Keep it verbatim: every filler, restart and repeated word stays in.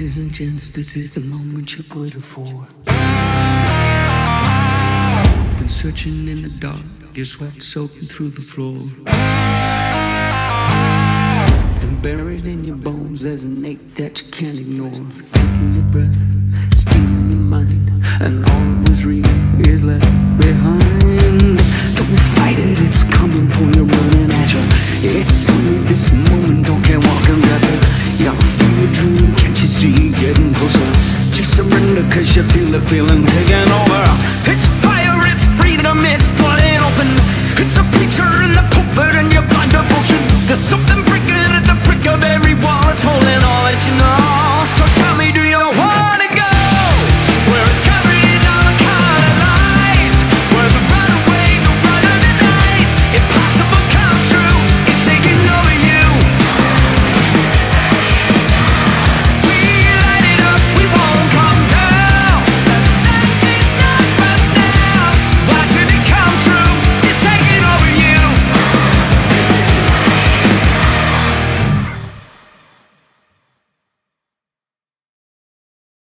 Ladies and gents, this is the moment you've waited for. Been searching in the dark, your sweat soaking through the floor. And buried in your bones, there's an ache that you can't ignore. Taking your breath, stealing your mind, and all that was real is left behind. Don't fight it, it's coming for you, running at you. It's only this moment, don't care what can get there. Yeah, feel your dream, can't you see, getting closer. Just surrender, cause you feel the feeling taking over.